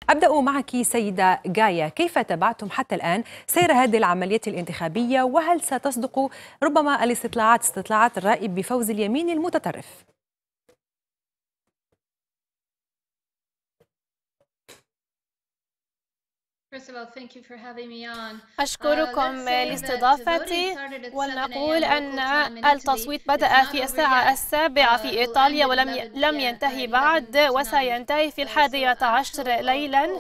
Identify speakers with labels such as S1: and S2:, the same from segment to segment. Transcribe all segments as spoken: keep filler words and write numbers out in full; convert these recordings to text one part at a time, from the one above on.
S1: أبدأ معك سيدة جايا، كيف تابعتم حتى الآن سير هذه العملية الانتخابية، وهل ستصدق ربما الاستطلاعات استطلاعات الرأي بفوز اليمين المتطرف؟
S2: أشكركم لاستضافتي. ولنقول أن التصويت بدأ في الساعة السابعة في إيطاليا ولم ي... لم ينتهي بعد، وسينتهي في الحادية عشر ليلا.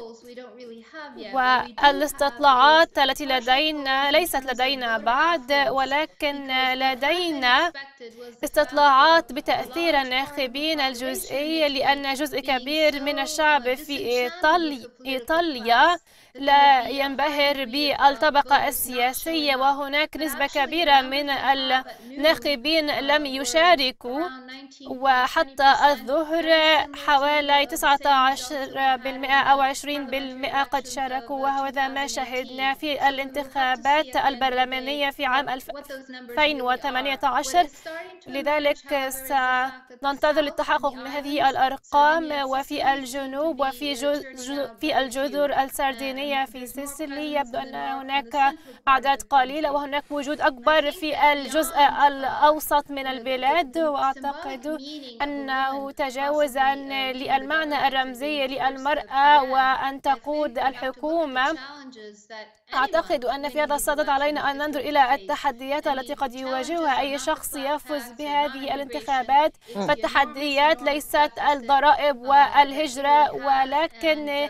S2: والاستطلاعات التي لدينا ليست لدينا بعد، ولكن لدينا استطلاعات بتأثير الناخبين الجزئي، لأن جزء كبير من الشعب في إيطالي... إيطاليا لا ينبهر بالطبقة السياسية، وهناك نسبة كبيرة من الناخبين لم يشاركوا. وحتى الظهر حوالي تسعة عشر بالمئة أو عشرين بالمئة قد شاركوا، وهذا ما شهدنا في الانتخابات البرلمانية في عام ألفين وثمانية عشر. لذلك سننتظر للتحقق من هذه الأرقام. وفي الجنوب وفي في الجزر السردينية في سيسيلي يبدو أن هناك أعداد قليلة، وهناك وجود أكبر في الجزء الأوسط من البلاد. وأعتقد أنه تجاوزا للمعنى الرمزي للمرأة وأن تقود الحكومة. أعتقد أن في هذا الصدد علينا أن ننظر إلى التحديات التي قد يواجهها أي شخص يفوز بهذه الانتخابات. فالتحديات ليست الضرائب والهجرة، ولكن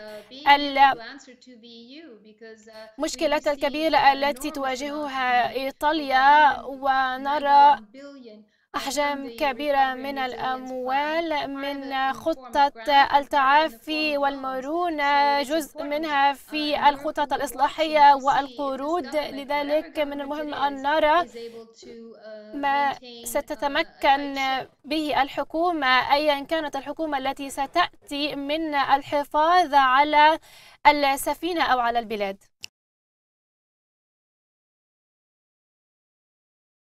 S2: المشكلة الكبيرة التي تواجهها إيطاليا. ونرى أحجام كبيرة من الأموال من خطة التعافي والمرونة، جزء منها في الخطط الإصلاحية والقروض. لذلك من المهم أن نرى ما ستتمكن به الحكومة، أيا كانت الحكومة التي ستأتي، من الحفاظ على السفينة أو على البلاد.